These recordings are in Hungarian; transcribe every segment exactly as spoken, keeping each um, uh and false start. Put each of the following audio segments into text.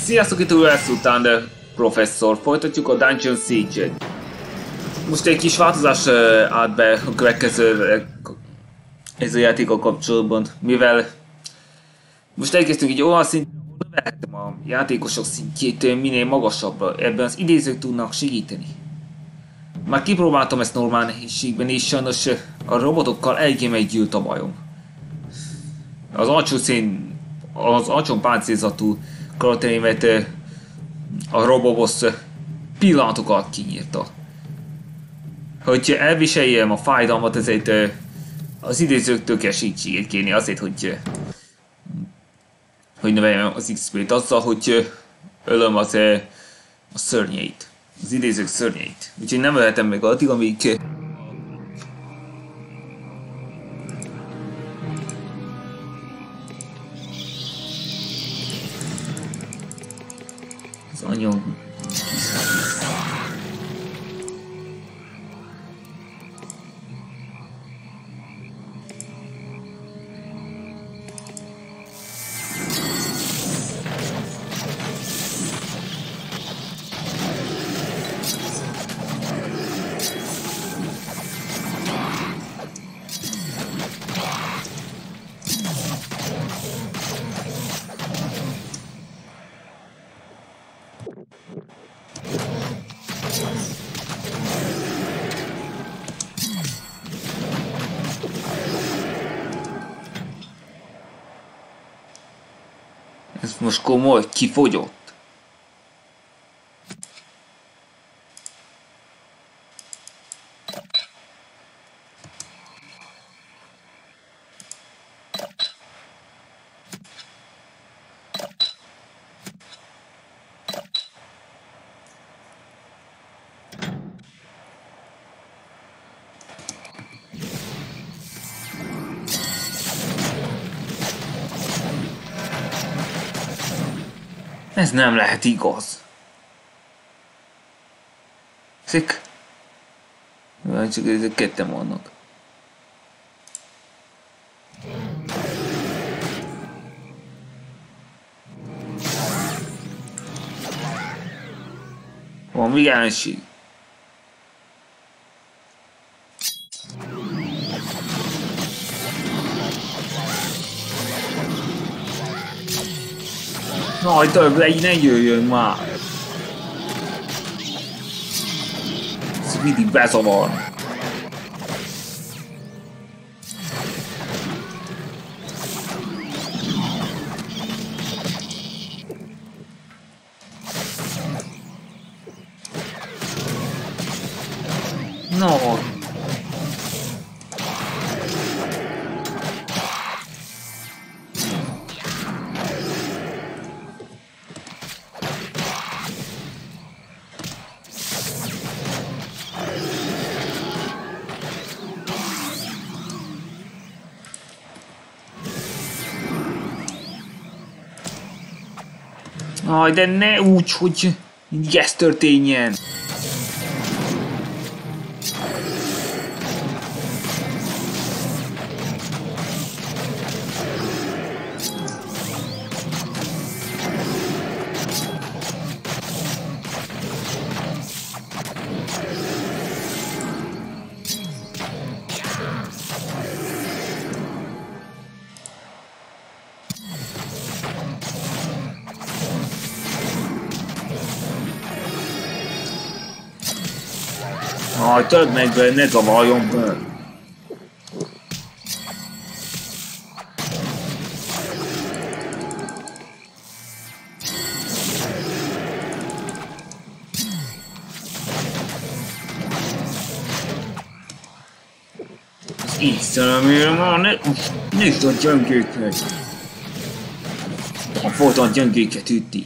Sziasztok, itt újra Sultan de professzor. Folytatjuk a Dungeon Siege-et. Most egy kis változás uh, állt be a következő uh, ez a játékkal kapcsolatban, mivel most elkezdtünk egy olyan szinten, ahol növelhetem a játékosok szintjét minél magasabbra. Ebben az idézők tudnak segíteni. Már kipróbáltam ezt normál nehézségben, és sajnos uh, a robotokkal eléggé meggyűlt a bajom. Az alcsó szín, az alcsó páncélzatú karakterémet uh, a Roboboss uh, pillanatokat kinyírta. Hogy elviseljem a fájdalmat, ezért uh, az idézőktől kell segítséget kérni azért, hogy uh, hogy növeljem az iksz pét azzal, hogy uh, ölöm az, uh, a szörnyeit, az idézők szörnyeit. Úgyhogy nem ölhetem meg addig, amíg uh, az anyag. Ez most komoly, kifogyott. Ez nem lehet igaz. Szik. Csak ezek ketten vannak. Van vigánység. Nói több így ne jöjjön már! Ez mindig bezavar. No. Aj, de ne úgy, hogy így ez történjen. Aj, több meg be, ne zavarjon be! Istenem, már ne... Nézd a gyöngéket! A folyton gyöngéket üti!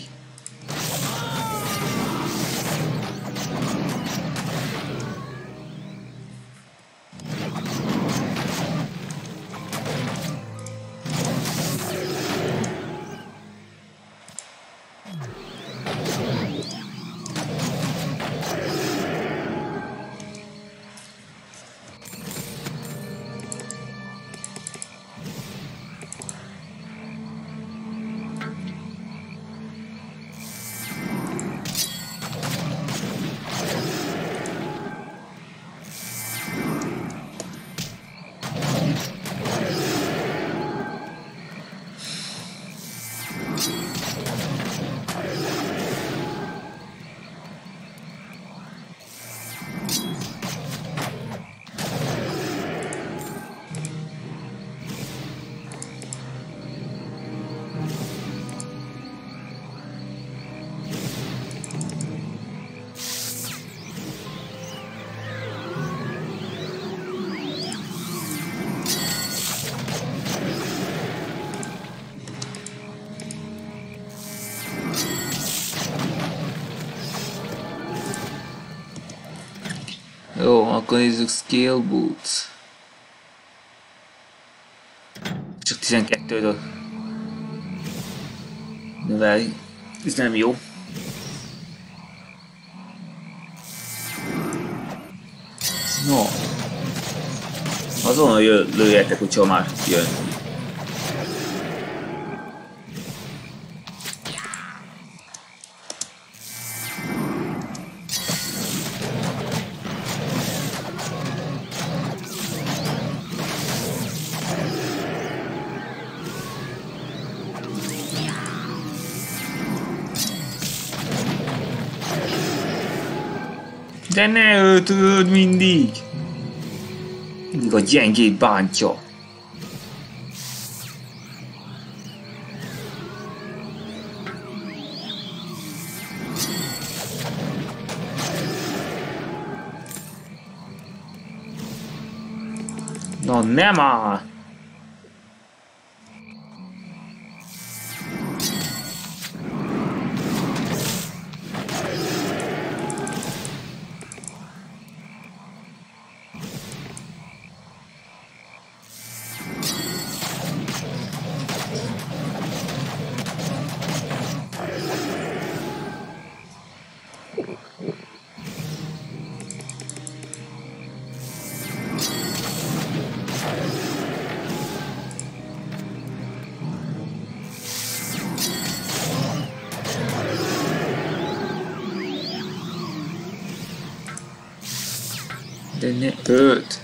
Jó, akkor nézzük Scale Boots. Csak tizenkettőről növeli. Ez nem jó. No. Azonnal lőjetek, hogyha már jön. De ne öltöd mindig! Mindig a gyengét bántja. Na nem áll! De ne öt.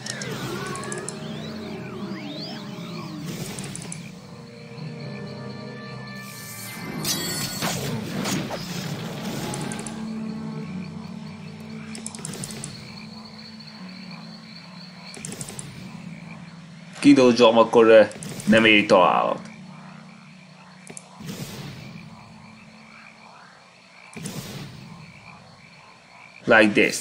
Kidoldzsom, akkor nem éri találat. Like this.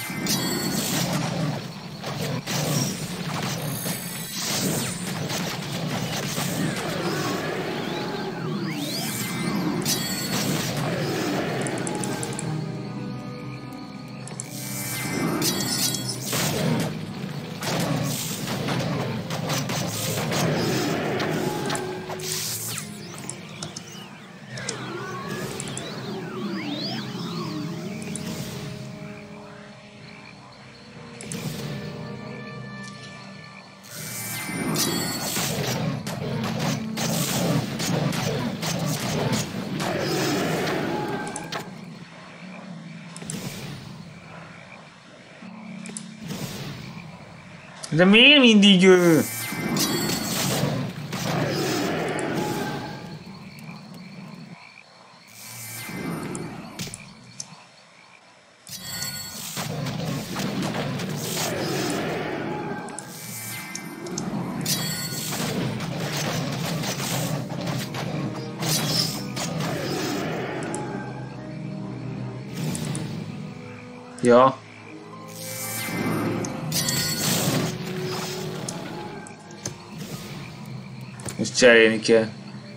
De miért mindig ő? Ja. Most cserélni kell.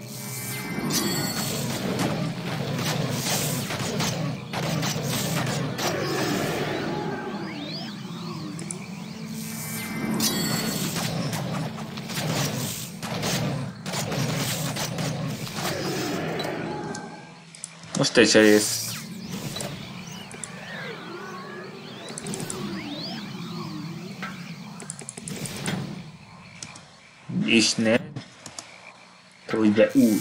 Most te cserélsz. És ne. Hogy be úgy.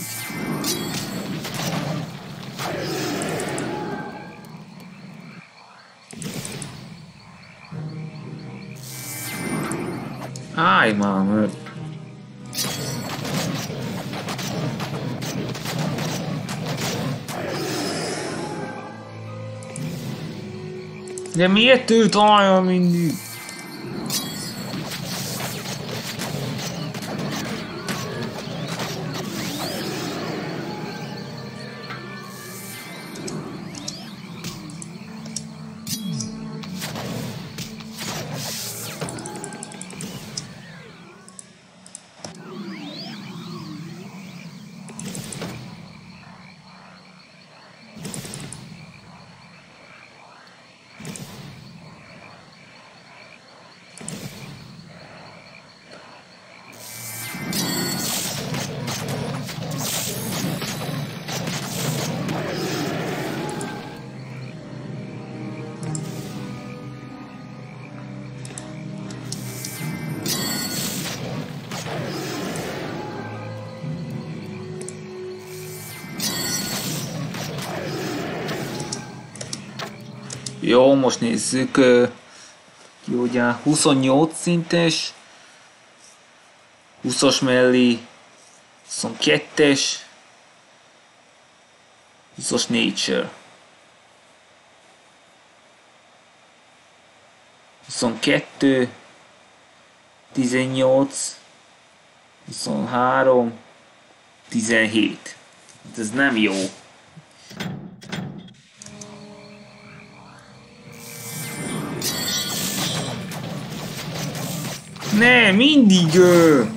Állj már meg. De miért őt hallja mindig? Jó, most nézzük. Jó, ugye huszonnyolc szintes, húszas mellé, huszonkettes, húszas nature, huszonkettő, tizennyolc, huszonhárom, tizenhét. Ez nem jó. Ne, mindig ő!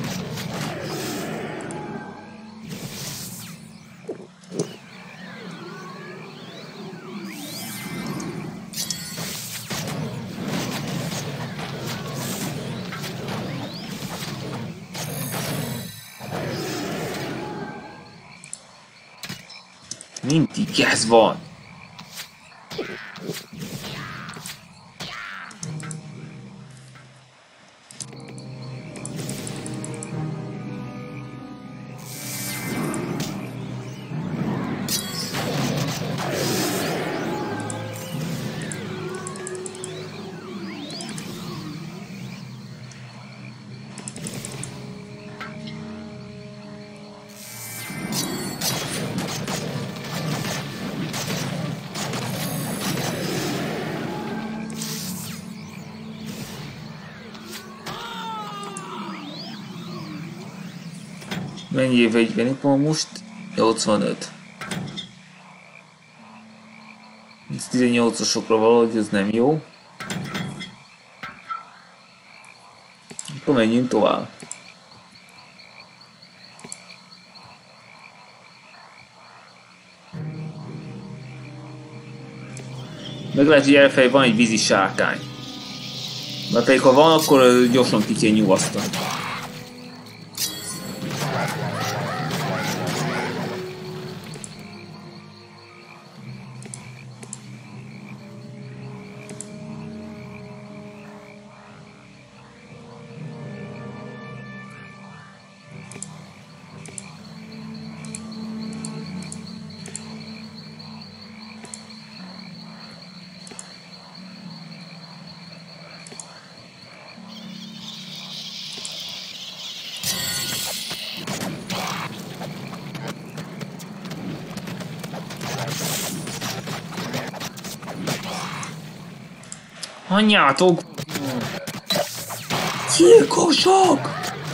Mindig ez van. Mennyi éve így van most? nyolcvanöt. Ez tizennyolcasokra valahogy ez nem jó. Akkor menjünk tovább. Meg lehet, hogy elfej van egy vízi sárkány. Mert pedig ha van, akkor gyorsan ki kell nyugasztani. Anyátok! Gyilkosok!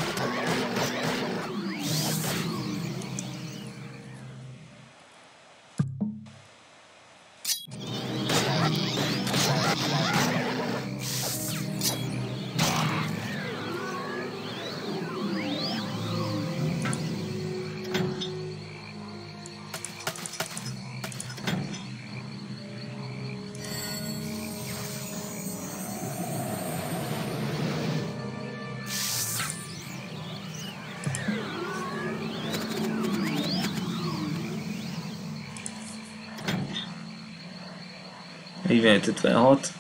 negyvenöt ötvenhat.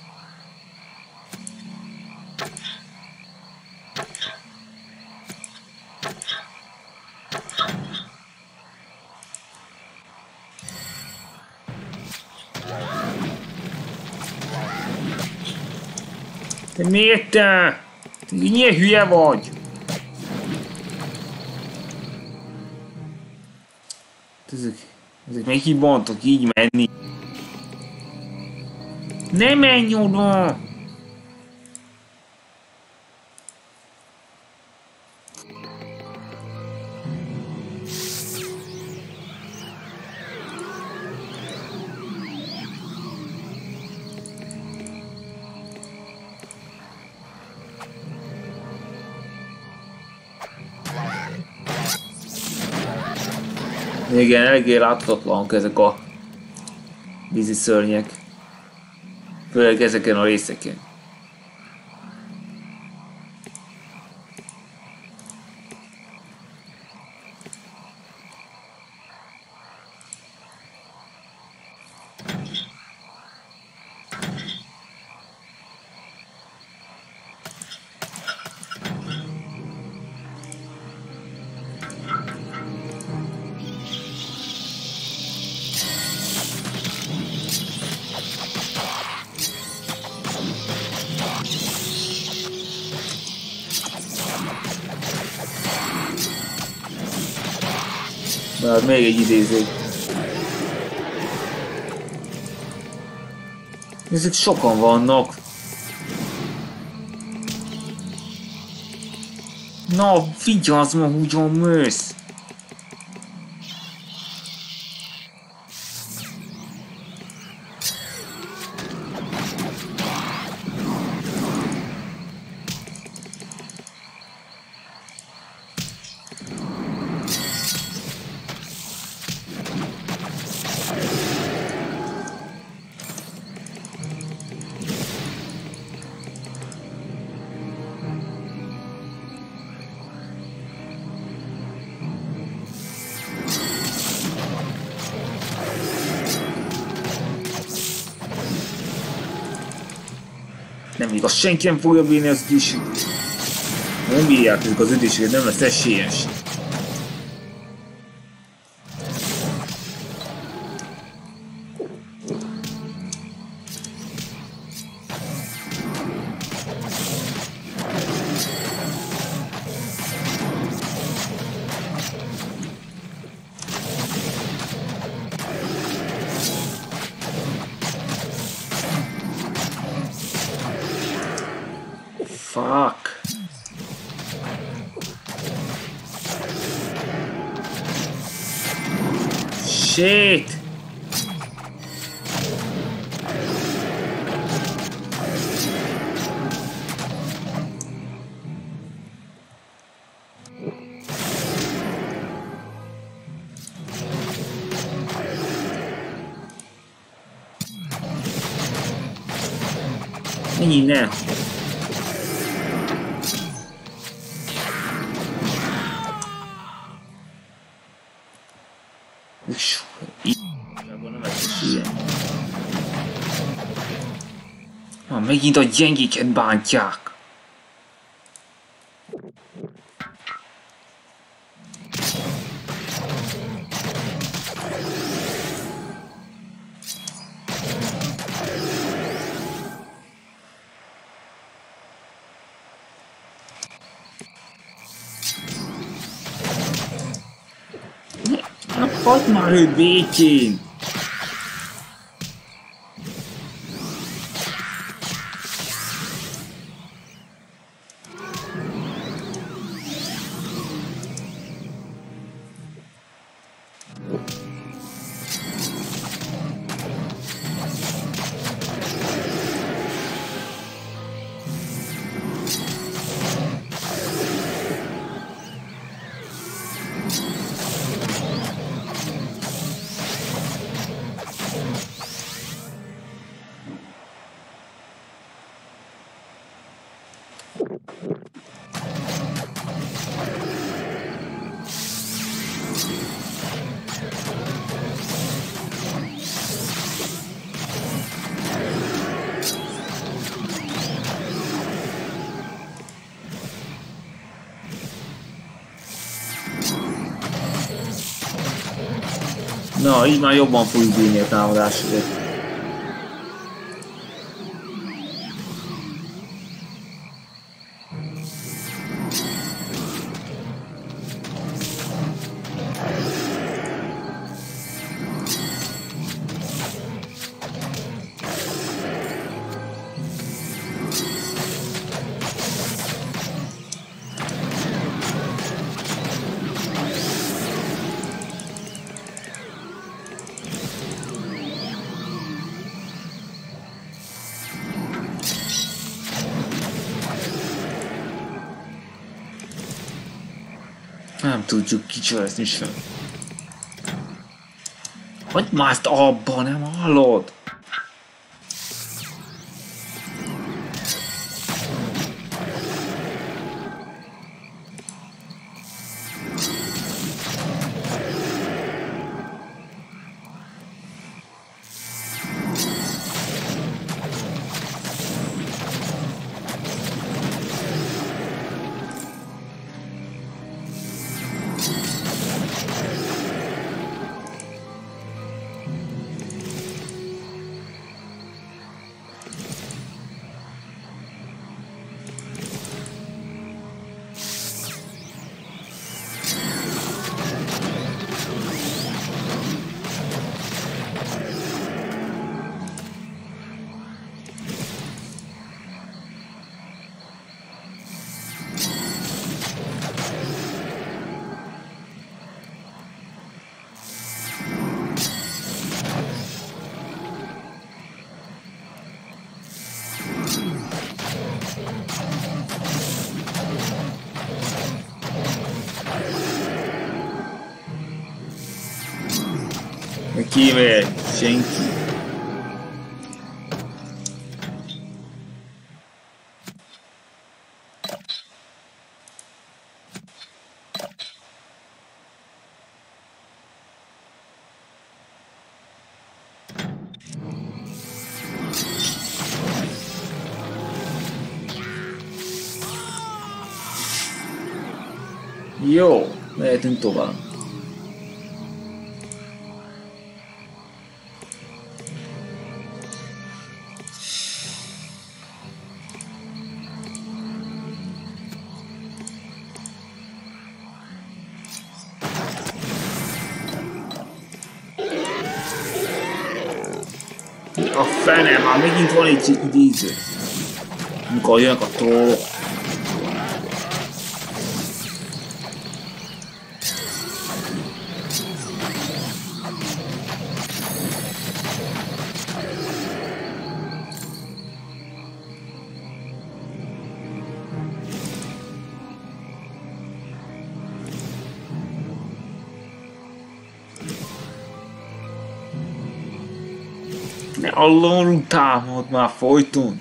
Te miért te? Te milyen hülye vagy? Ezek, ezek még így bontok így menni. Ne menj oda! Igen, eléggé láthatatlanok ezek a vízi szörnyek. Főleg ezeken a részeken. Na, még egy idéző. Ezek sokan vannak. Na, vigyázz ma, hogyan mész! Nem igaz, senki nem fogja bírni az ütését. Nem bírják ezek az ütéseket, nem lesz esélyes. Fuck. Shit. Menj innen. Ah, megint a gyengéket bántják. Hagyd már őt békén! Na, így már jobban fogjuk bírni a támadásokat. tudjuk kicselezni sem. Hogy mást abba, nem hallod? Kimegy, senki. Jó, mehetünk tovább. A fene, már megint van egy idéző. Mikor jönnek a trollok. Ne alulunk támad már folyton.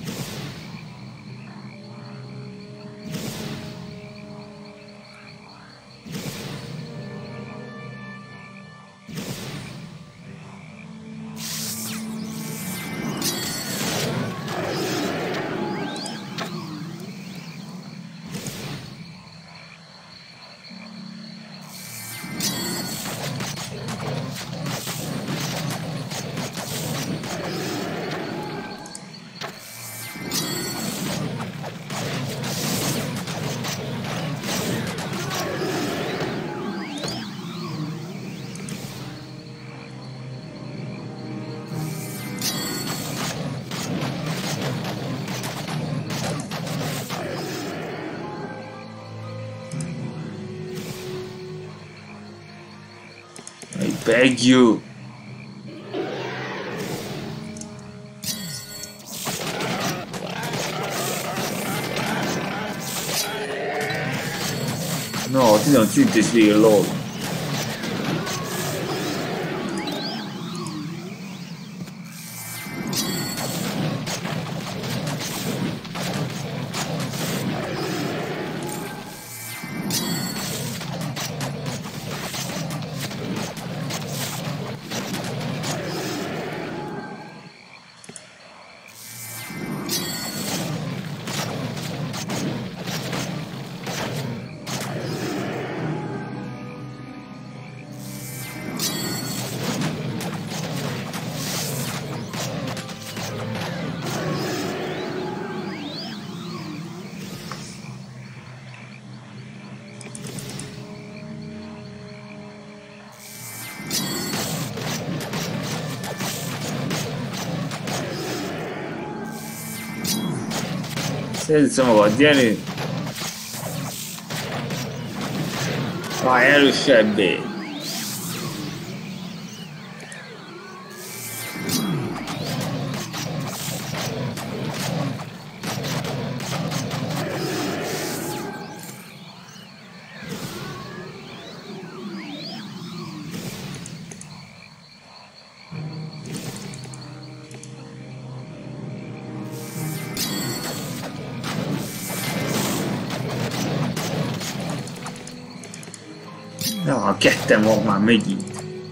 I beg you. No, 这种剧只是一个漏。Szerzem magad, gyerünk! Már erősebbé! Ja, ketten van már megint.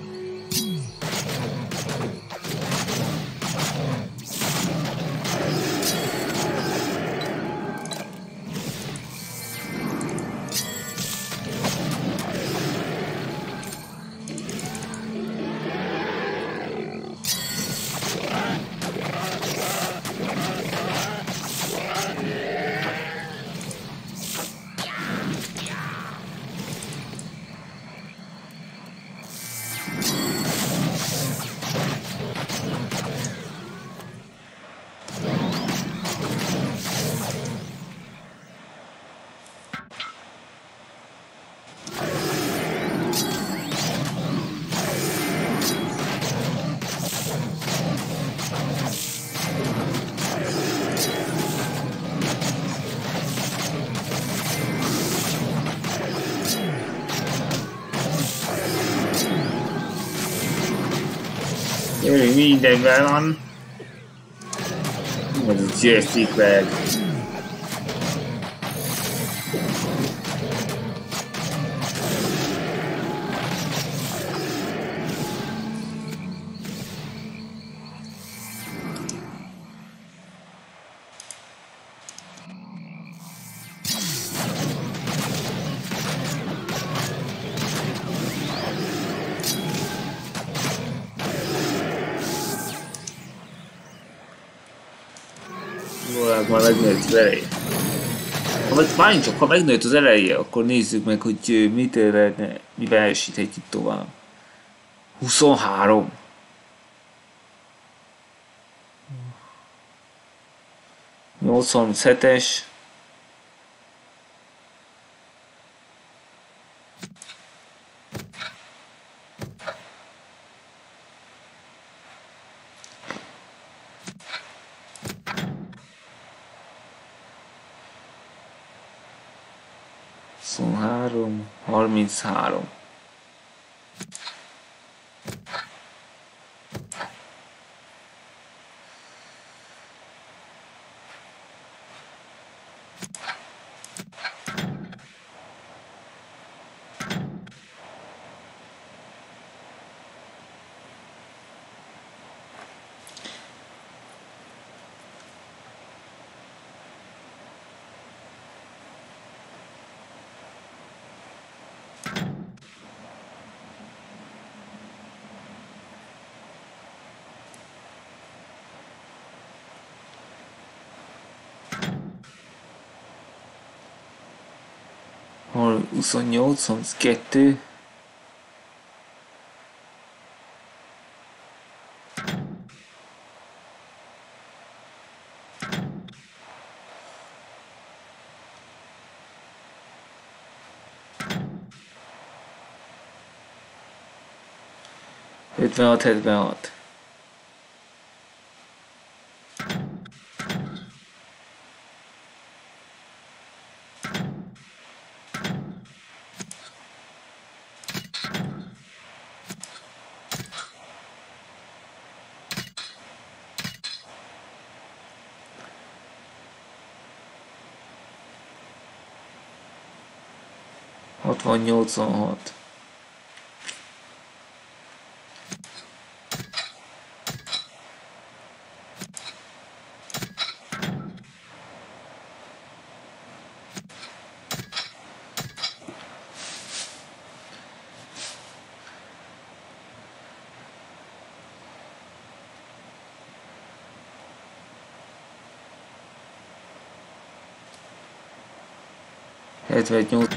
Jaj, mindenben van. Ez a csőszik meg. Már megnőtt az ereje. Vagy várjunk csak, ha megnőtt az ereje, akkor nézzük meg, hogy mit lehetne, mivel elsíthetjük tovább. huszonhárom. nyolcvanhetes. huszonhárom, harminchárom. huszonnyolc, huszonkettő. ötvenhat, hetvenhat. hatvan, nyolcvanhat. hetvennyolc.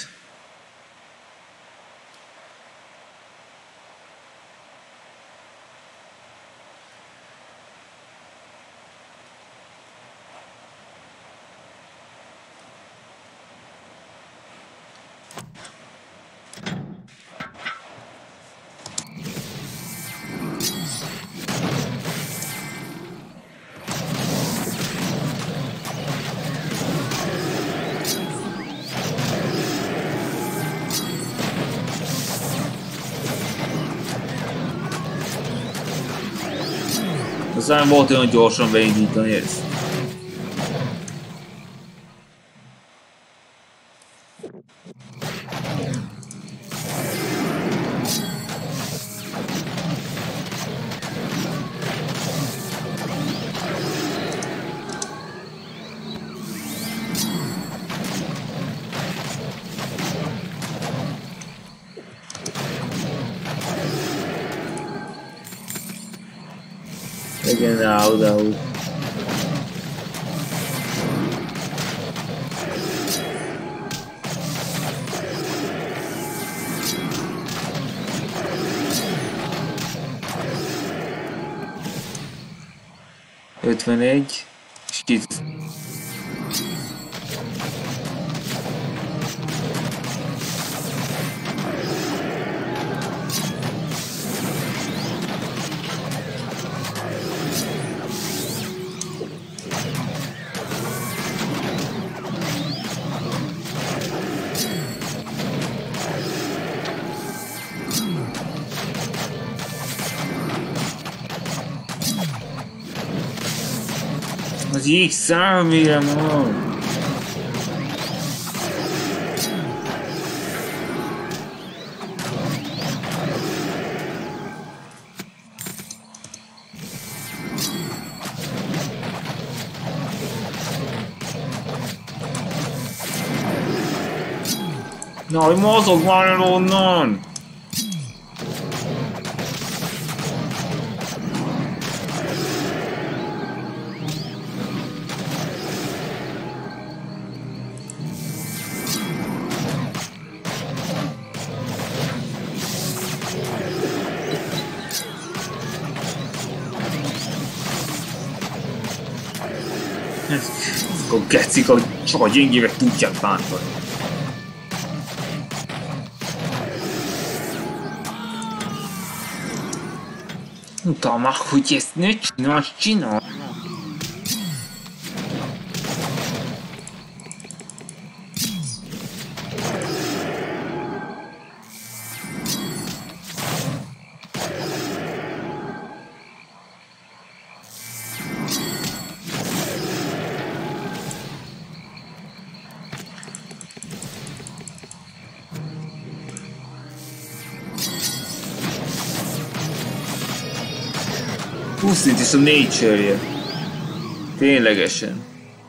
Aztán volt olyan gyorsan beindítani ezt. Igen, ráú, ráú. ötvenegy. És kit... Az jég számére van. Na, hogy mozog már el onnan! Ezek a gecik, hogy csak a gyengévek tudják bántani. Mutam már, hogy ezt ne csinálj, csinálj! Pusztít is a nature-je. Ténylegesen.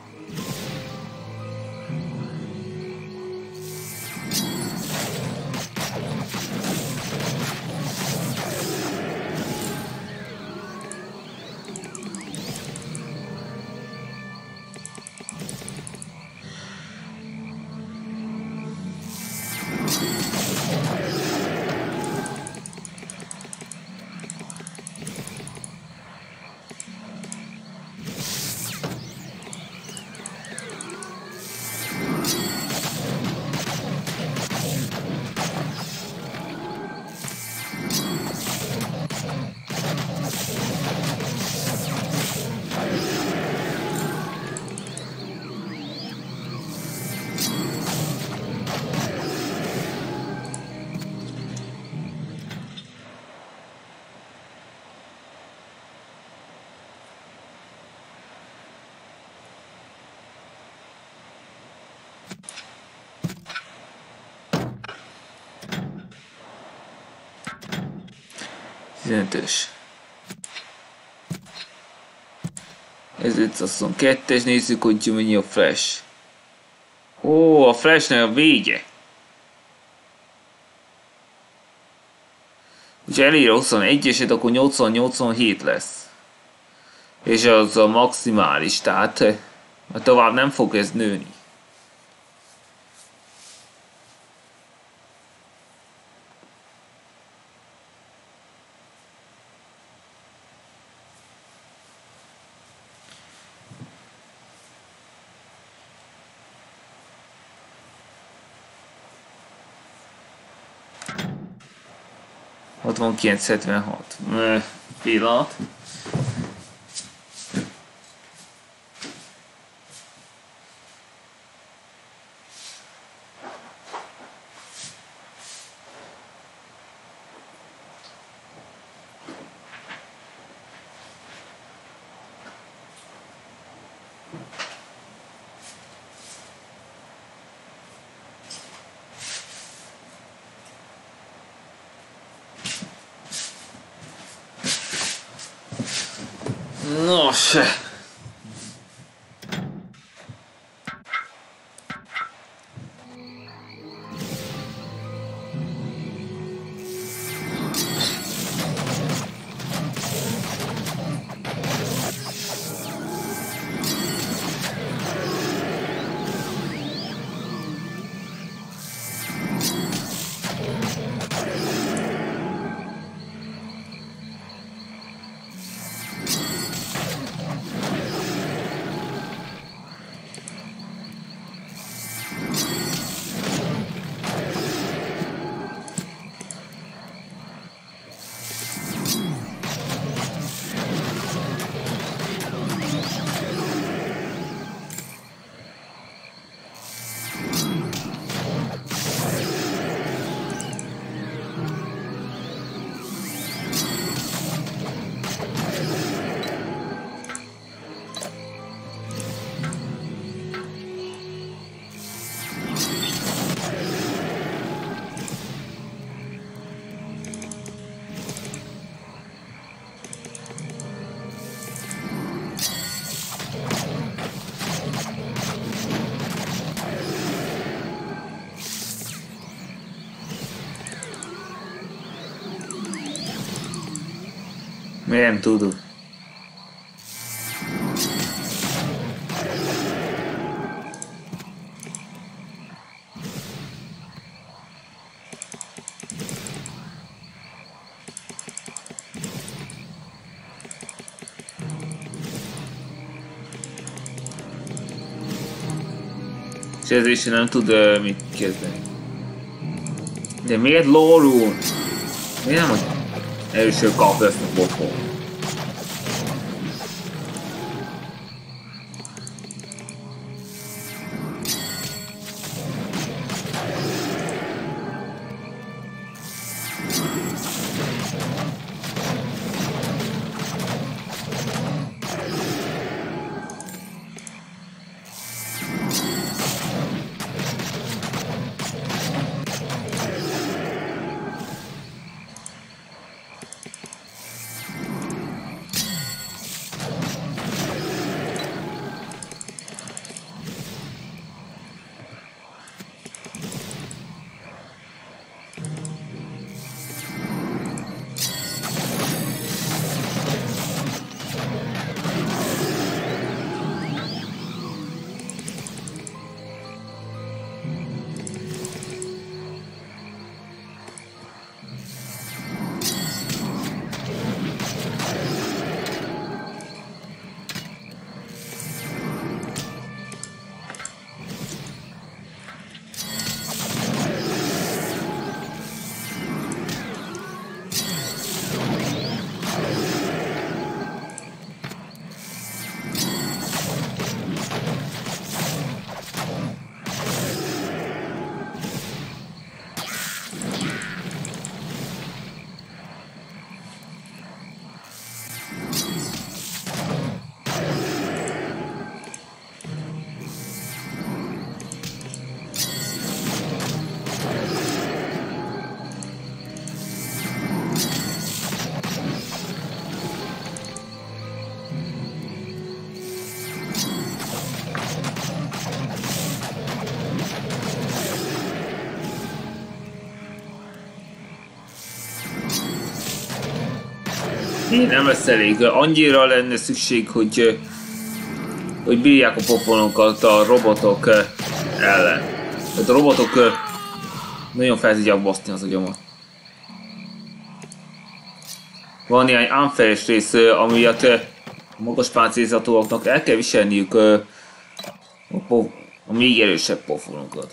tizenötös. Ez itt azt mondom, kettes, nézzük, hogy mennyi a flash. Ó, a flashnek a vége. Ugye elér huszonegyeset, akkor nyolcvan nyolcvanhét lesz. És az a maximális, tehát tovább nem fog ez nőni. hatvankilenc hetvenhat. Pillanat. Nos. Nem tudok. És ez is nem tud uh, mit kezdeni. De miért lórul? Miért nem az első kap ezt a pofon? Nem lesz elég. Annyira lenne szükség, hogy, hogy bírják a pofonokat a robotok ellen. Tehát a robotok nagyon fel tudják baszni az agyamat. Van néhány unfair rész, amiatt a magas páncélzatúaknak el kell viselniük a, a még erősebb pofonokat.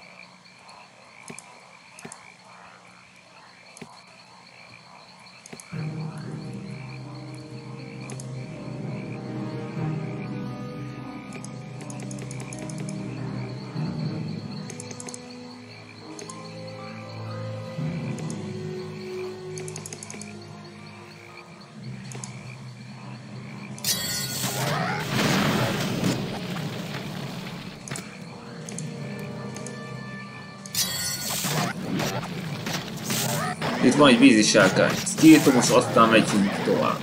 Itt van egy vízi sárkány. Ezt kiírtom, most aztán megyünk tovább.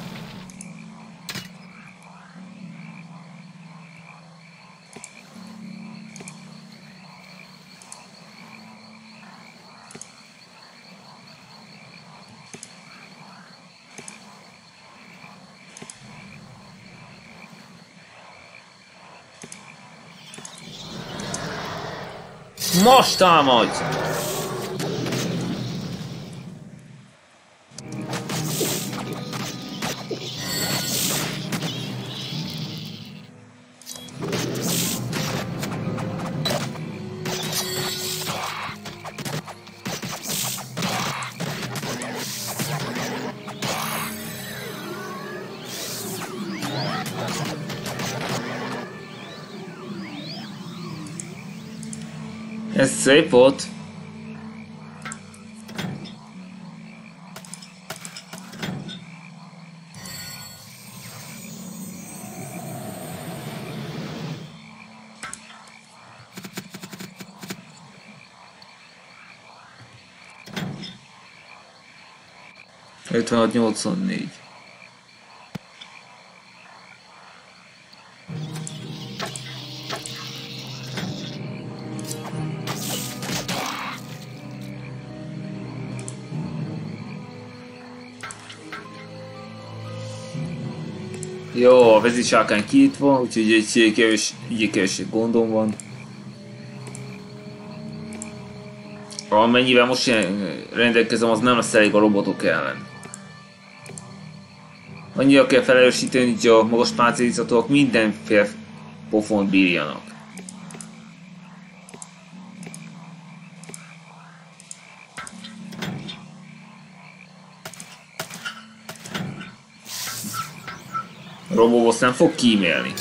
Most támadj! Ez szép volt. ötvenhat nyolcvannégy. Jó, a vezérsárkány kinyitva, úgyhogy egy kevés, egy kevés gondom van. Amennyivel most rendelkezem, az nem lesz elég a robotok ellen. Annyira kell felelősíteni, hogy a magas páncélizatúak mindenféle pofont bírjanak. A Roboboss nem fog kímélni.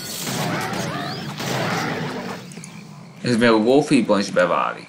Ez meg a Golféban is beválik.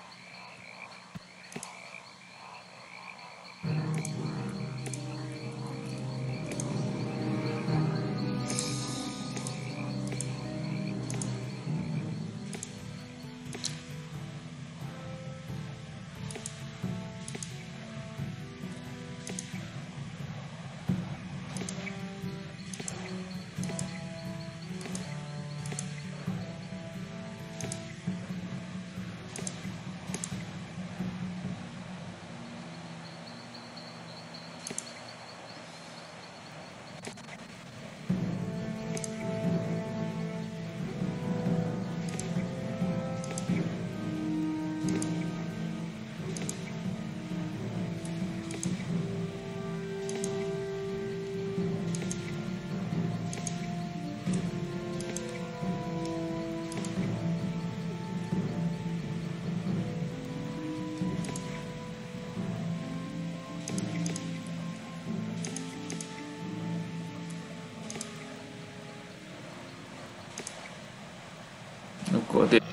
Akkor de...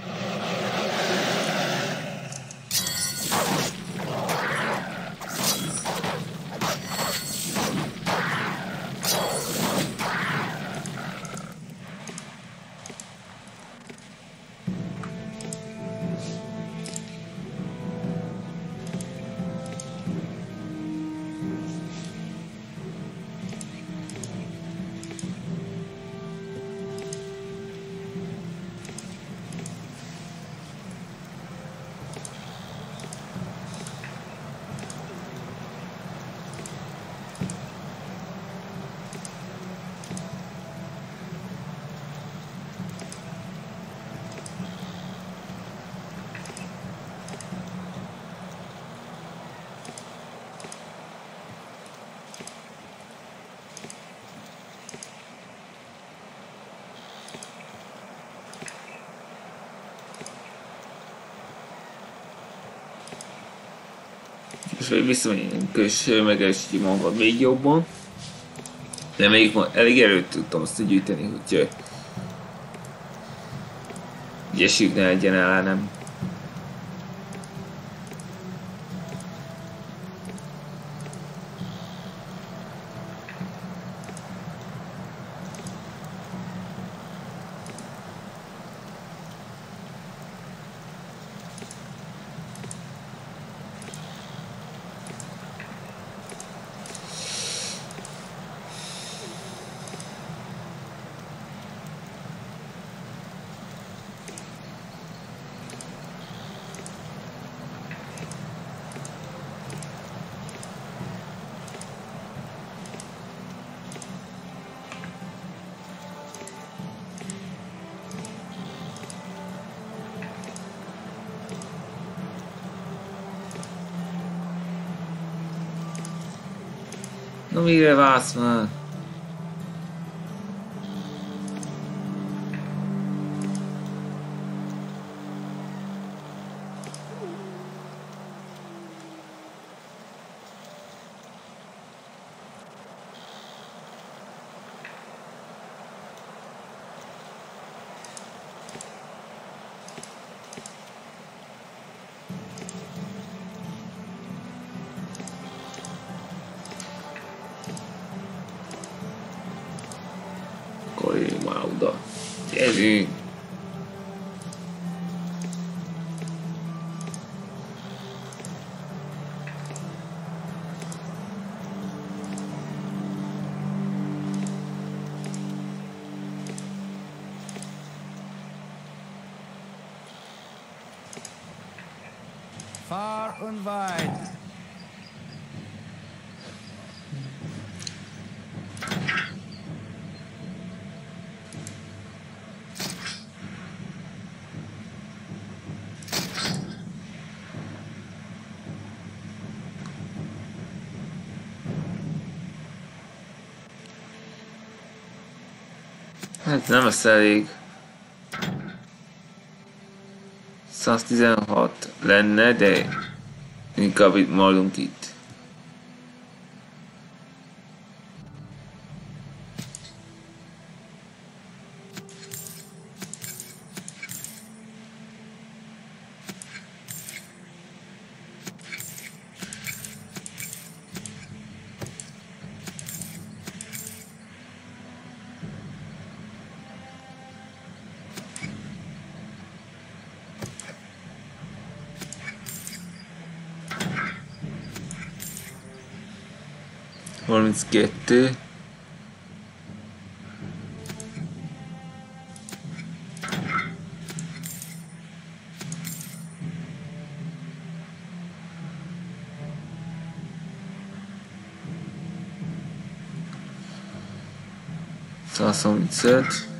És még visszamegyünk és megerősítjük magunkat még jobban. De még elég erőt tudtam azt gyűjteni, hogy ilyeség ne legyen ellenem. Na mire vársz már? Már oda. Gyerünk! Far und weit. Hát nem lesz elég. száztizenhat lenne, de inkább itt maradunk itt. harminckettő. százharmincöt.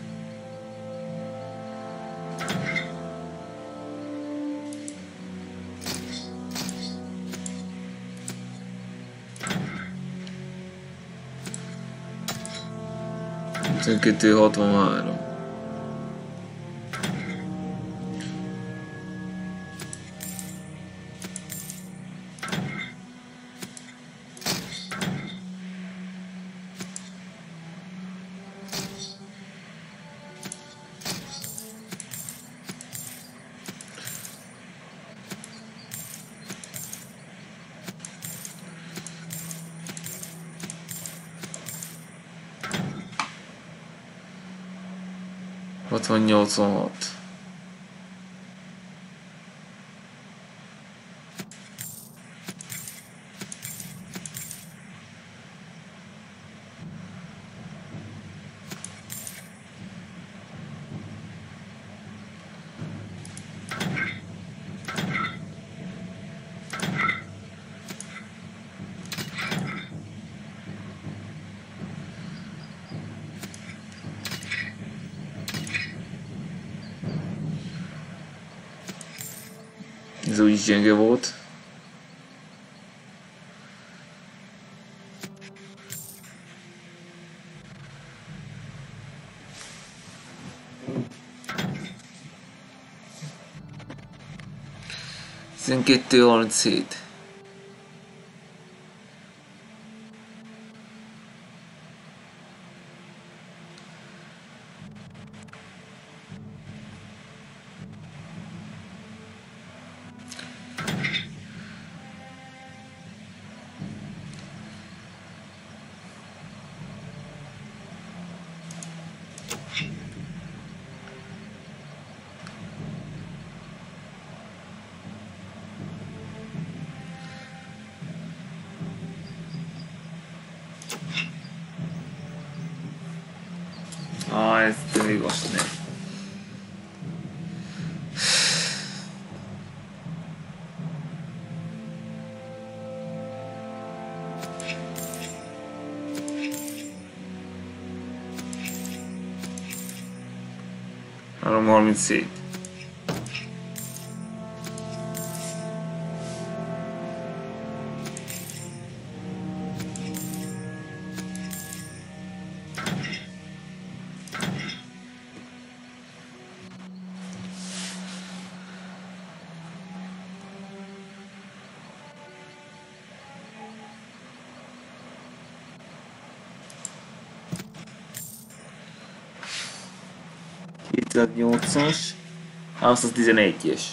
tizenkettő hatvanhárom. hatvan nyolcvanhat. Ez úgyis gyenge volt. tizenkettő harminchét. Ah, ez tényleg most nem. három harminchét. kétszáznyolcas, háromszáztizenegyes.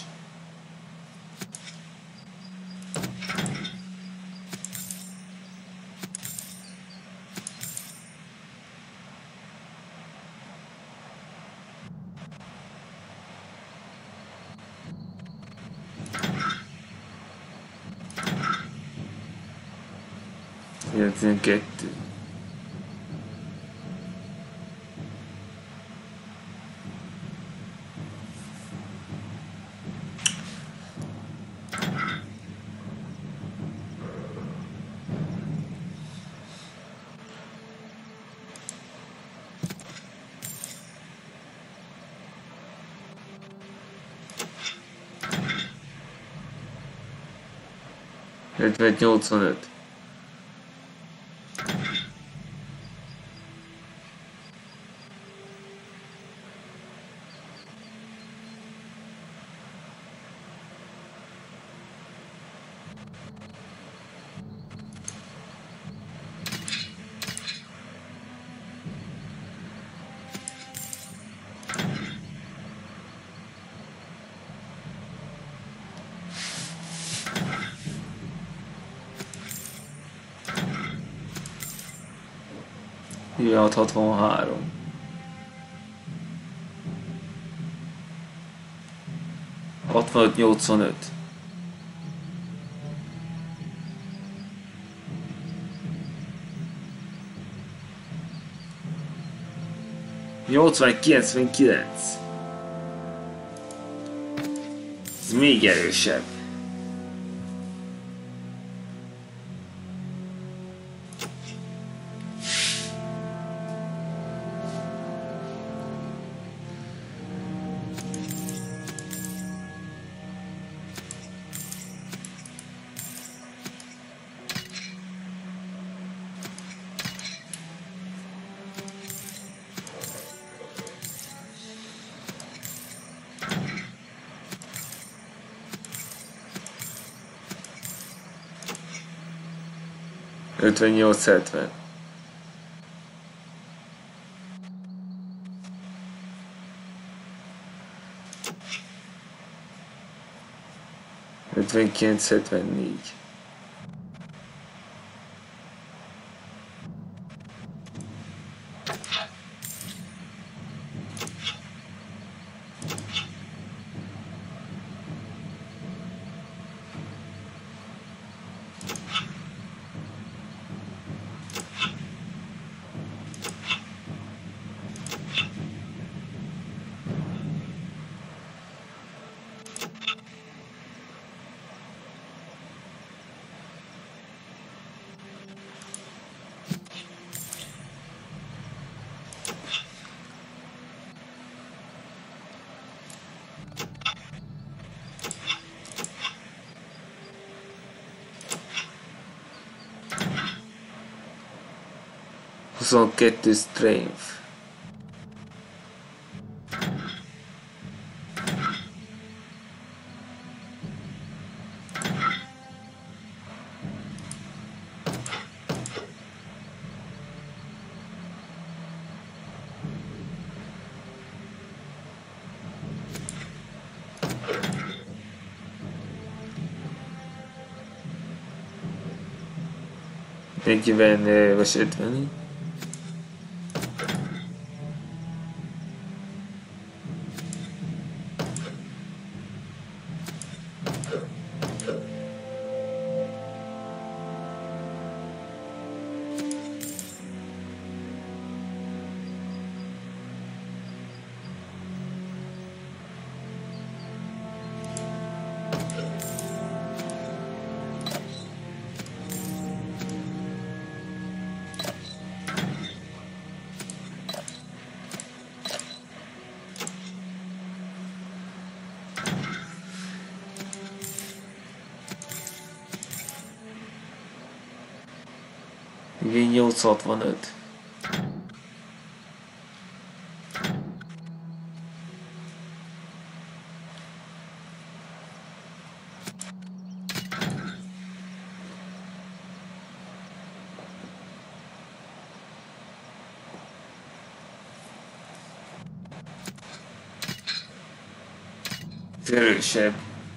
tizenkettő. hetven nyolcvanöt. Jöhet hatvanhárom. hatvanöt nyolcvanöt. nyolcvan kilencvenkilenc. Ez még erősebb. ötvennyolc hetven. ötvenkilenc hetvennégy. huszonkettő strength. negyven vagy ötven. nyolcszázhatvanöt. Erősebb.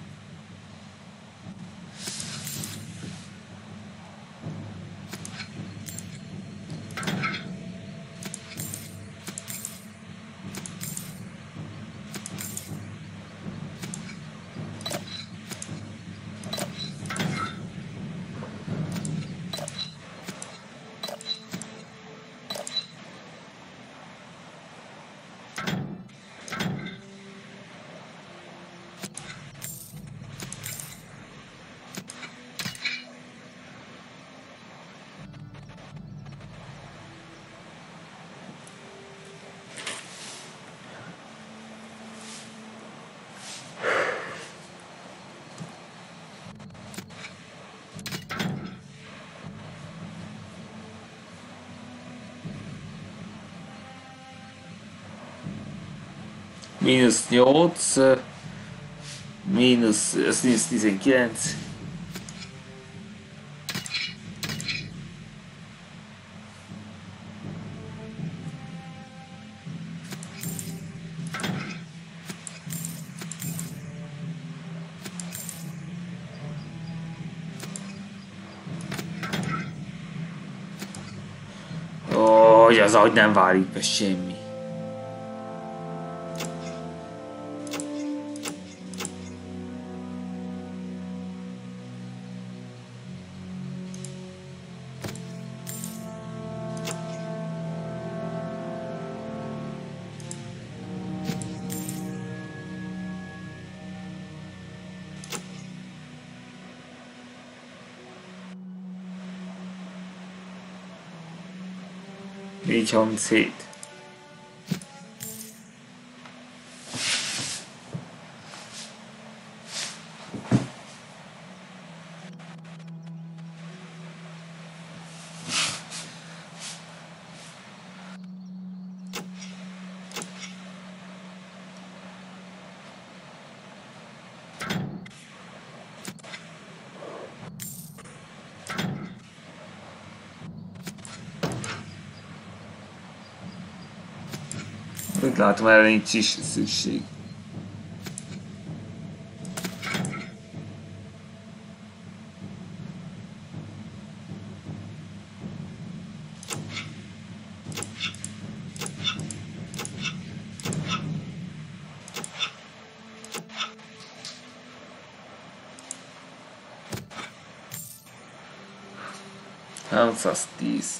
Mínusz nyolc, mínusz, ez mínusz tizenkilenc. Ó, Hogy az agy nem válik be semmi. négyszázharminchét. Úgy látom, erre nincs is szükség. háromszáztíz.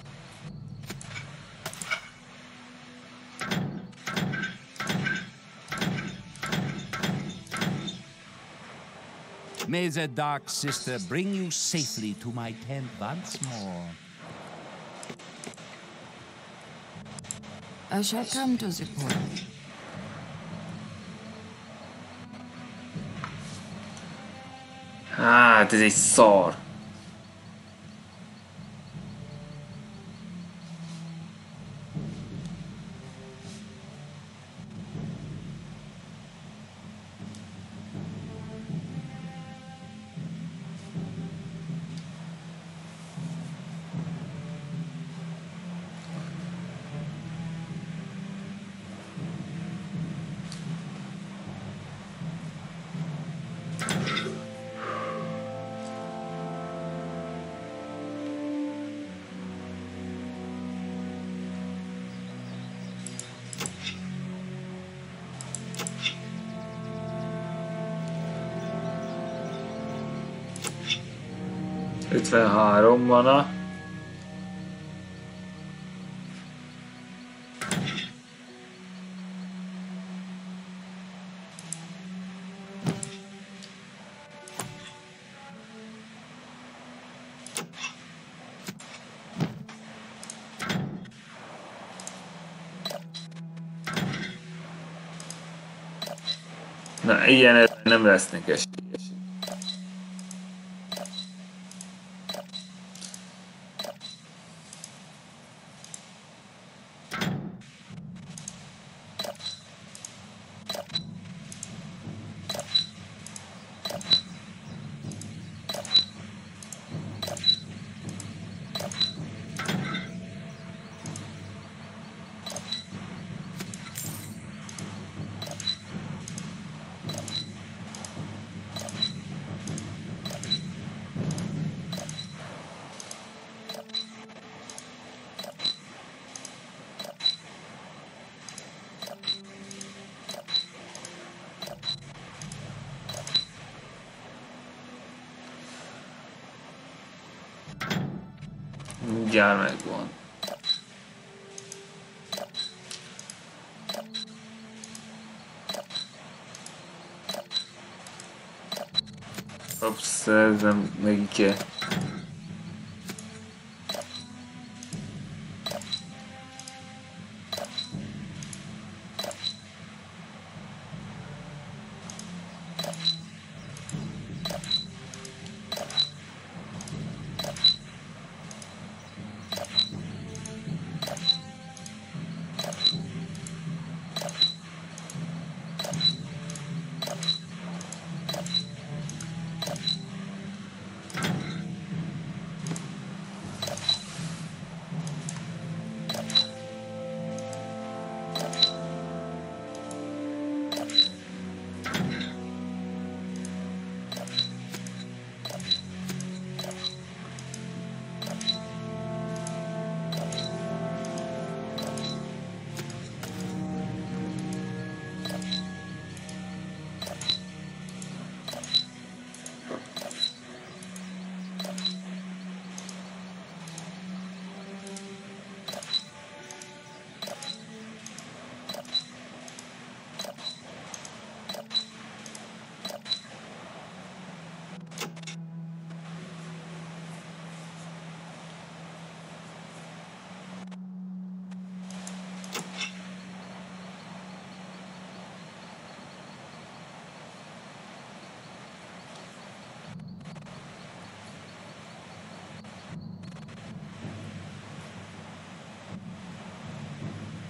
May the Dark Sister bring you safely to my tent once more. I shall come to the point. Hát, ez egy szar. ötvenhárom mana. Na, ilyen nem lesznek esélyesek. Mindjárt megvan. Ups, ez nem melyike.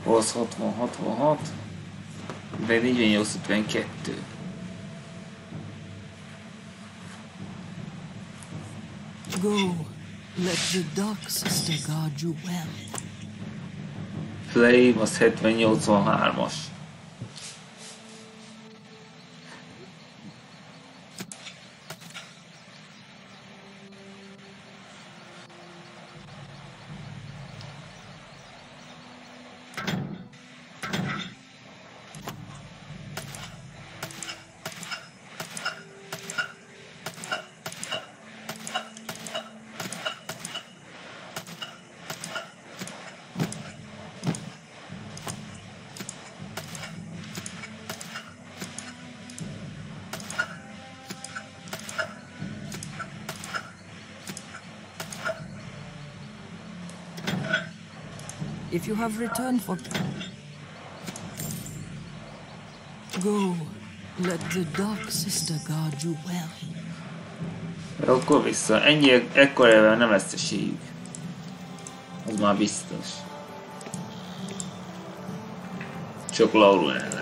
Hozz hatvan hatvanhat. De negyvennyolc ötvenkettő. Go. Let the dark sister guard you well. Flame az hetven nyolcvanhármas. If you have returned for... Go. Let the dark sister guard you well. Akkor vissza. Ennyi, ekkor nem lesz esélyük. Az már biztos. Csak Laurel ellen.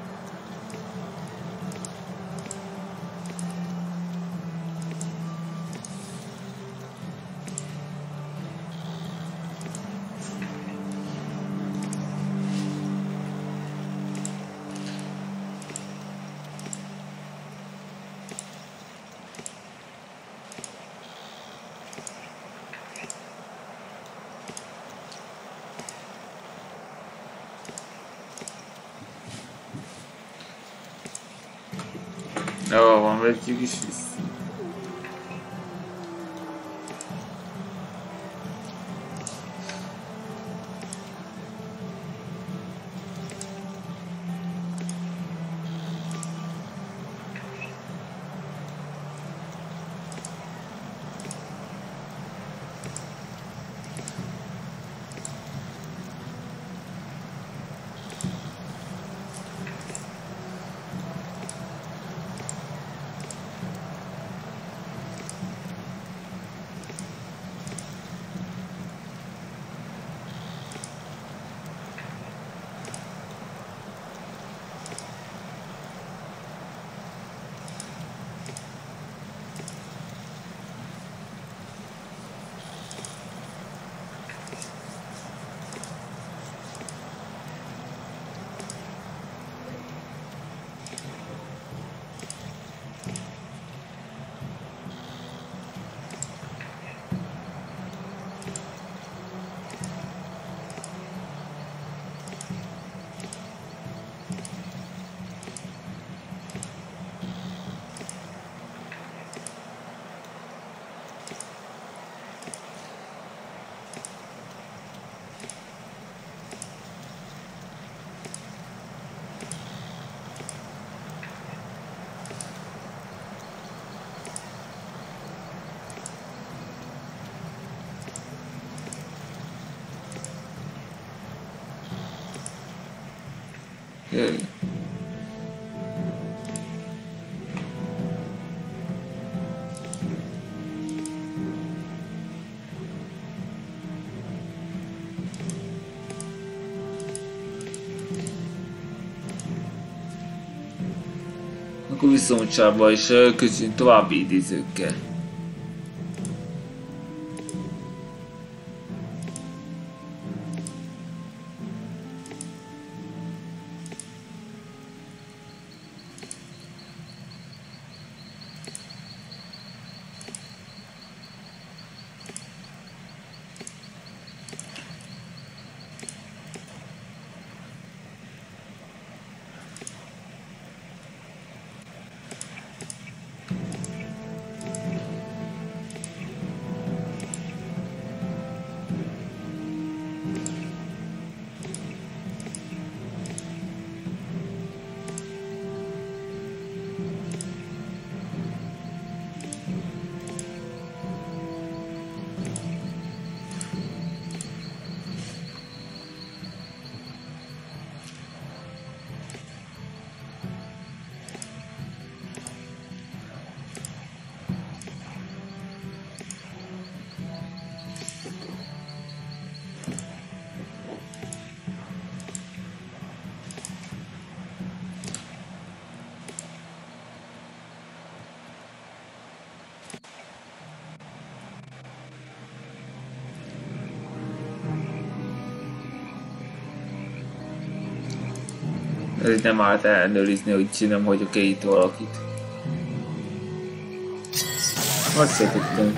Jó, van, vetjük is vissza. Jöjj. Akkor viszont csába és közünk további idézőkkel. Ez nem állt ellenőrizni, hogy nem hagyok -e itt valakit. Azt szedettem.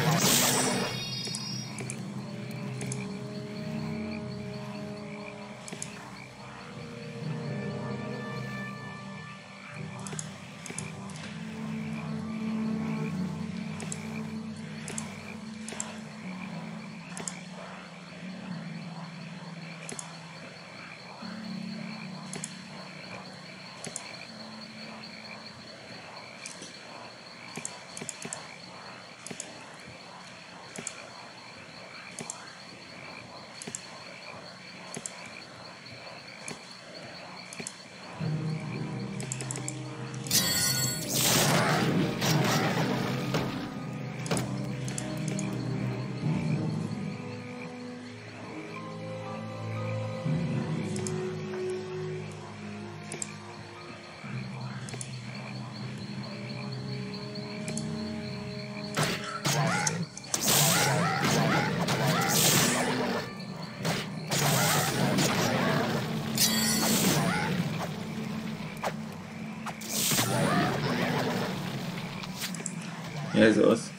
Ez az.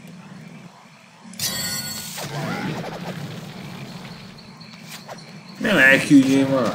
Nem elküldjél ma.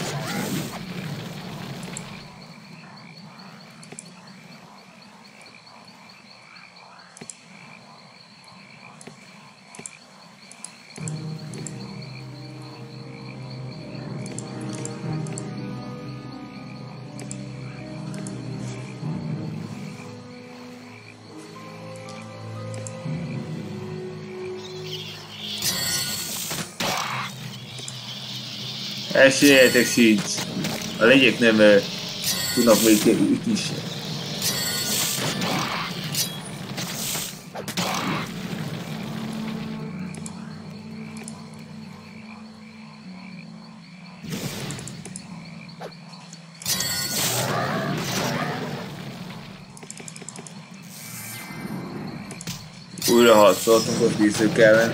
Esélyetek sincs. A legyek nem uh, tudnak még ütni sem. Újra harcoltunk a bízők ellen.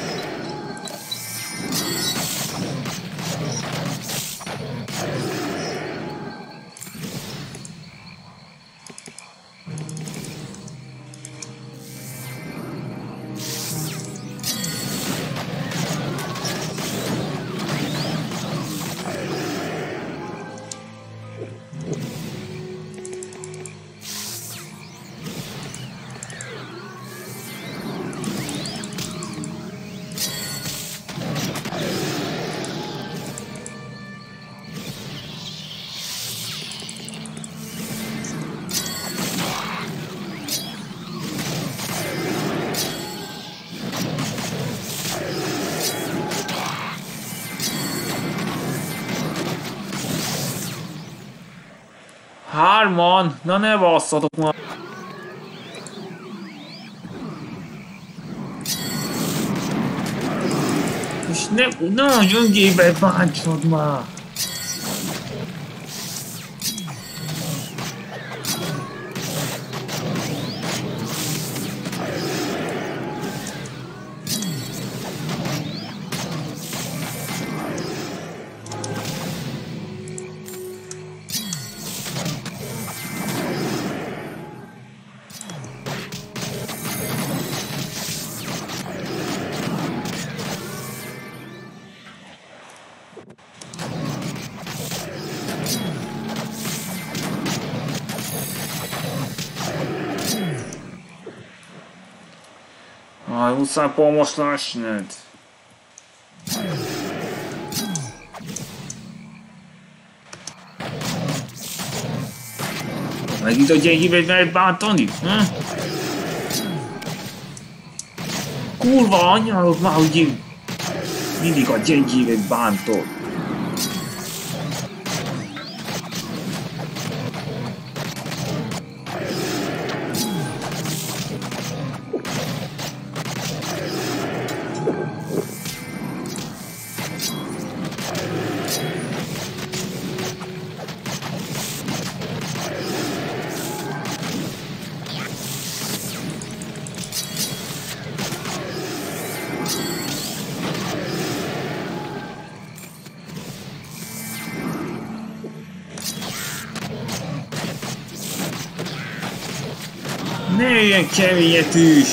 Hárman! Na ne basszatok ma! És ne, na, gyöngébe bántsad már! Aj, muszáj pomosnásned. Megint a gyengébe meg bántani? Hm? Kurva anyárod már, hogy én mindig a gyengébe bántod. Ne ilyen keményet is!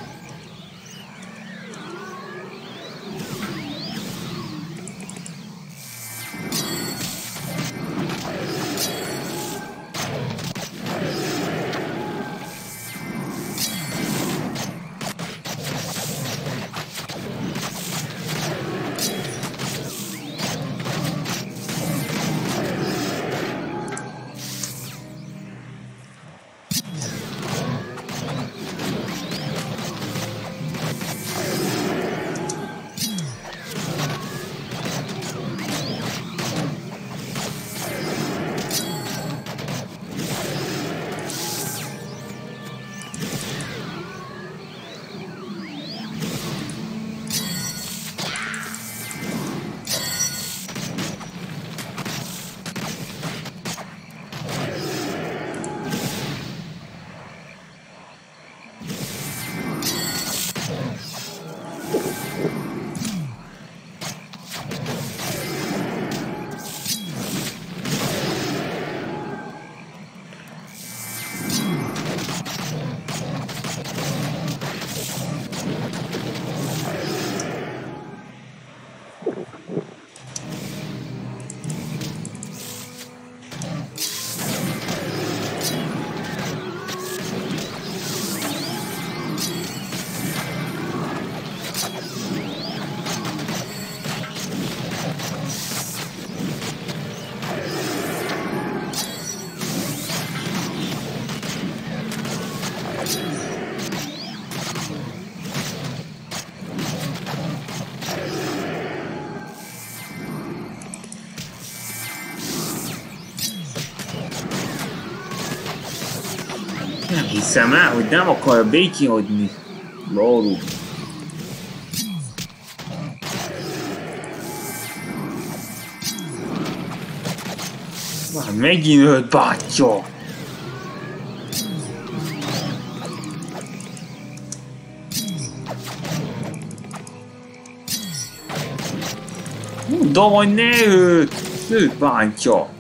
Nem hiszem el, hogy nem akar békén adni. Lóru. Már megint ölt bátyja. Mondom, hogy ne ölt. Ő bántja.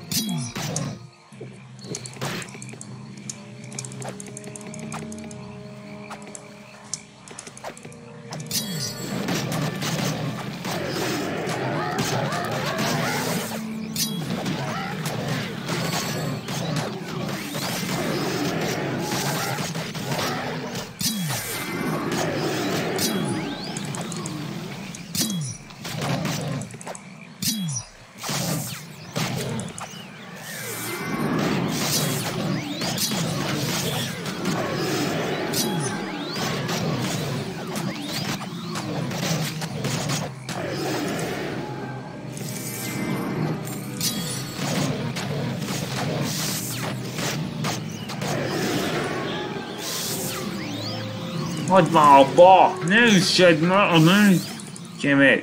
Hagyd már abba! Ne üssed már a nőkemet!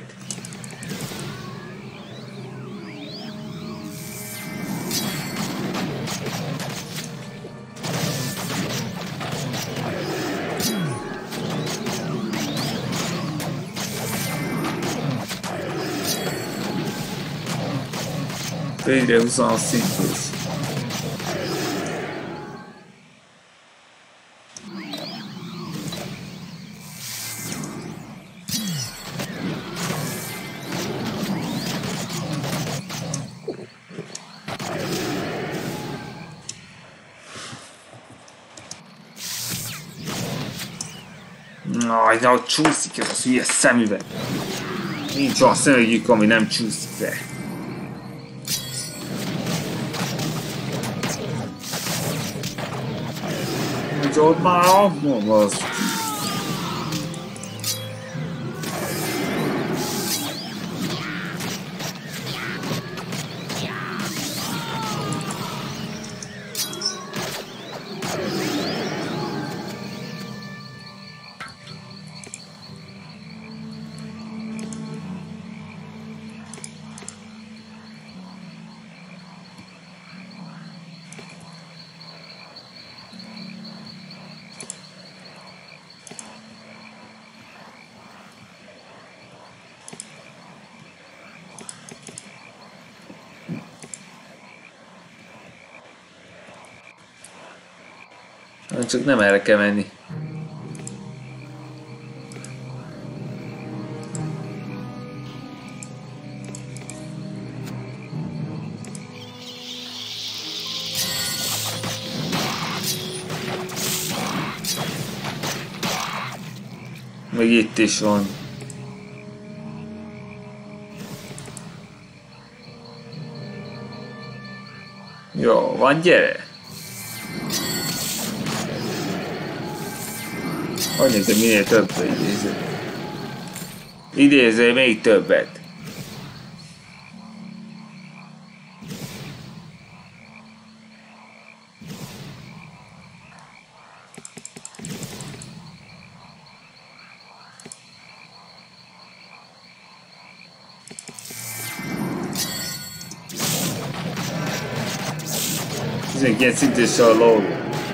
Végre huszonhat szintus. Aj, de hogy csúszik ez az hülye szemüveg. Nincs olyan szemüvegyük, ami nem csúszik be. Hogy ott már abban az. Csak nem erre kell menni. Még itt is van. Jó, van, gyere! Annyi, hogy minél többet idéző. Idéző még többet. tizenkilenc szintéssel a lóg.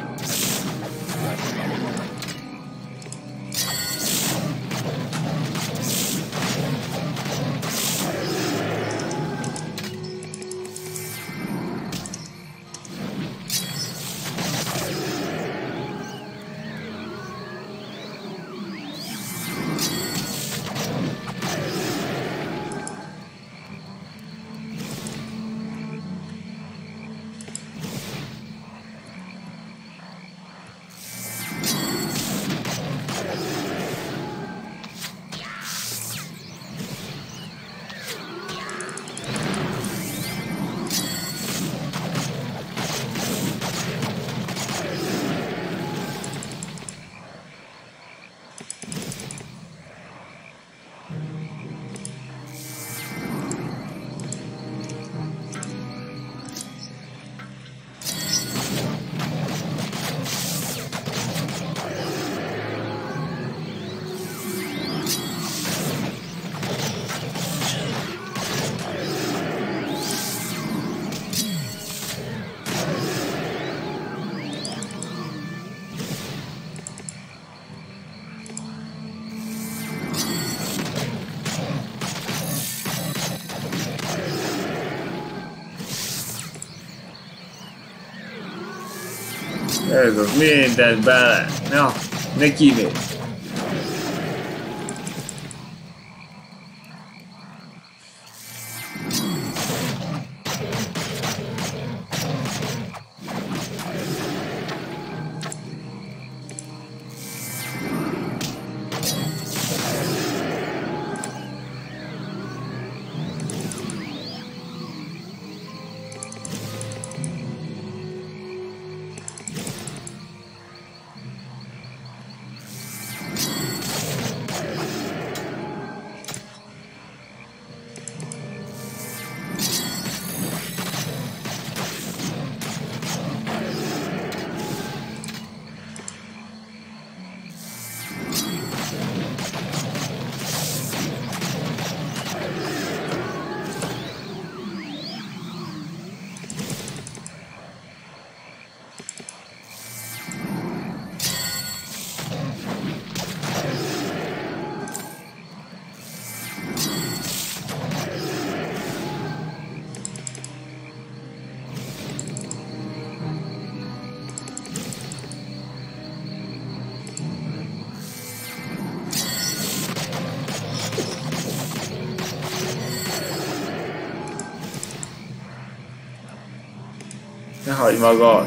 Ez az mindent bele. Na, neki még. Ne hagyd magad!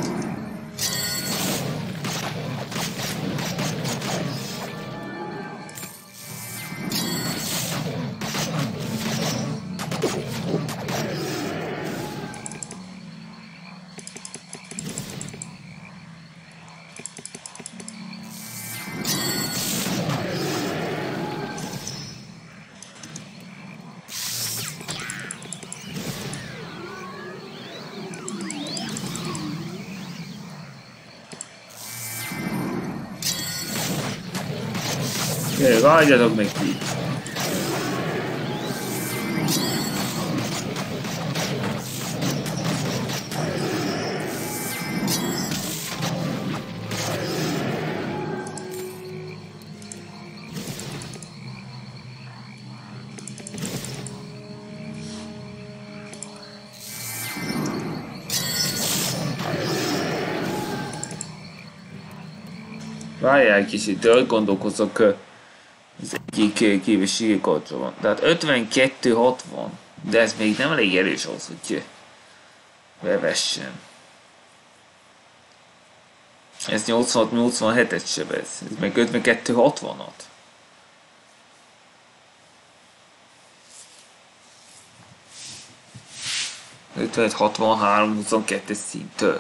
Oké, várjatok meg ki! Várjál egy kicsit, de hogy gondolkozok az egyik képességi kapcsolatban. Tehát ötvenkettő hatvan, de ez még nem elég erős az, hogy bevessen. Ez nyolcvanhat nyolcvanhetet sebez, ez meg ötvenkettő hatvanat. ötvenöt hatvanhárom huszonkettő szintől.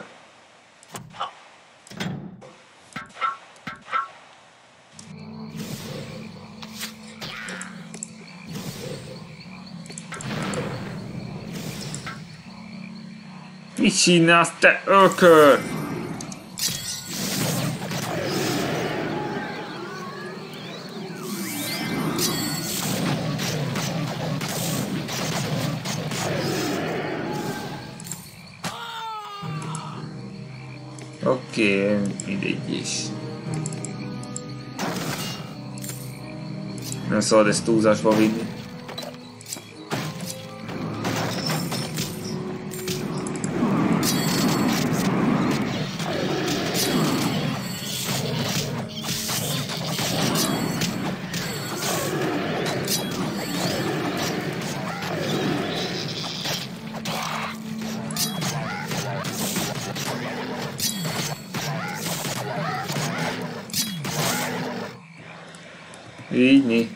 Mit csinálsz, te ökör? Oké, okay, mindegy is. Nem szabad ezt túlzásba vinni. Így mi?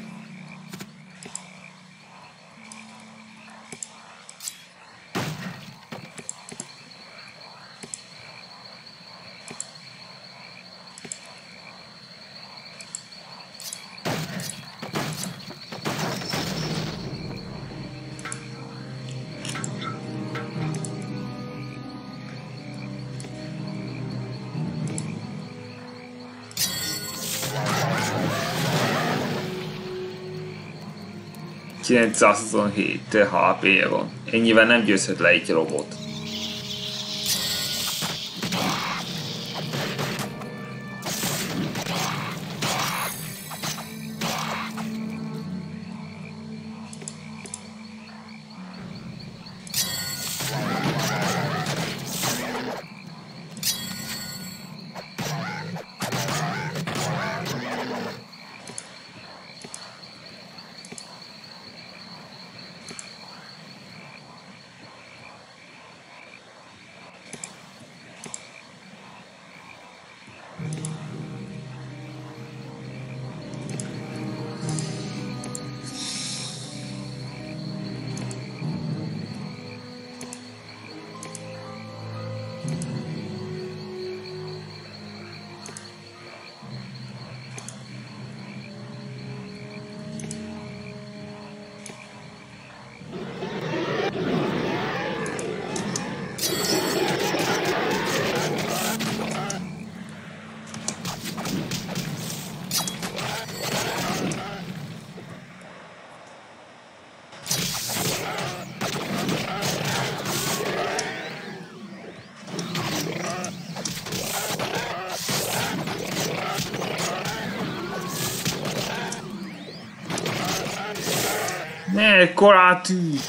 kilencszázhuszonhét há pé-je van. Ennyivel nem győzhet le egy robot. Ne, korátű!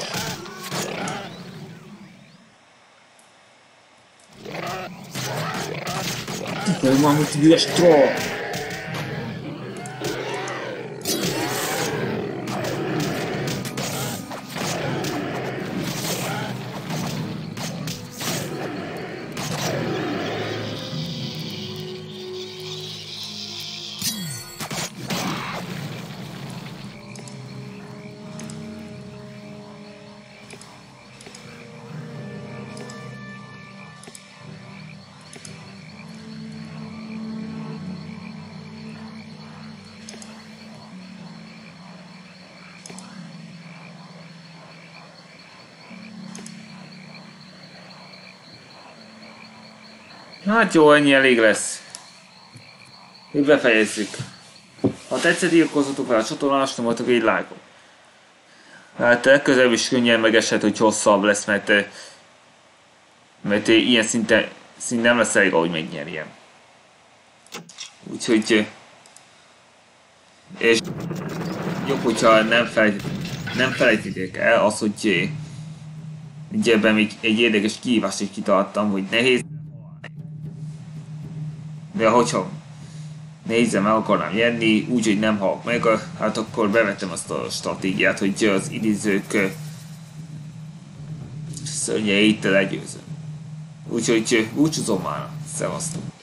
Tipo, ma muito destro! Hát jó, ennyi elég lesz. Így befejezzük. Ha tetszett, iratkozzatok fel a csatornára, nyomjatok egy lájkot. Hát legközelebb is könnyen megeshet, hogy hosszabb lesz, mert, mert ilyen szinten, szint nem lesz elég, ahogy megnyerjem. Úgyhogy... És jobb, hogyha nem, felejt, nem felejtitek el az, hogy ugye ebben még egy érdekes kihívást is kitaláltam, hogy nehéz. De hogyha nézem, el akarnám nyerni, úgyhogy nem halok meg, hát akkor bevettem azt a stratégiát, hogy az idézők szörnyeit legyőzöm. Úgyhogy búcsúzom már, szevasztok!